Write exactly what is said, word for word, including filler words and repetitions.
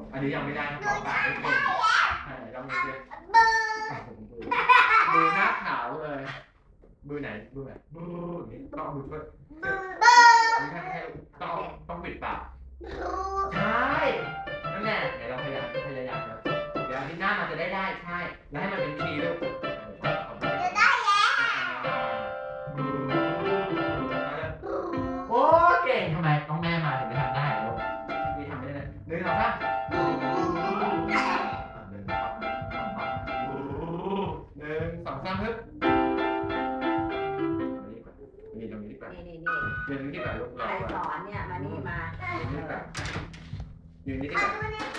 อันนี้ยังไม่ได้ขอปากไม่เป็นใช่ลองดูดิมือหน้าขาวเลยมือไหนมือไหนมือนี่ต้องมือช่วยไม่ใช่ต้องต้องปิดปากใช่นั่นแหละเดี๋ยวเราพยายามพยายามนะเดี๋ยวที่หน้ามันจะได้ได้ใช่แล้วให้มันเป็นทีลูกจะได้แล้วโอ้เก่งทำไมต้องแม่มาถึงจะทำได้ลูกนี่ทำไม่ได้เลยหนึ่งสองสามหนึ่งสองสามฮึบนี่ตรงนี้ดีกว่านี่นี่นี่ยืนนี่ดีกว่าลูกใครสอนเนี่ยมานี่มายืนนี่ดีกว่ายืนนี่ดีกว่า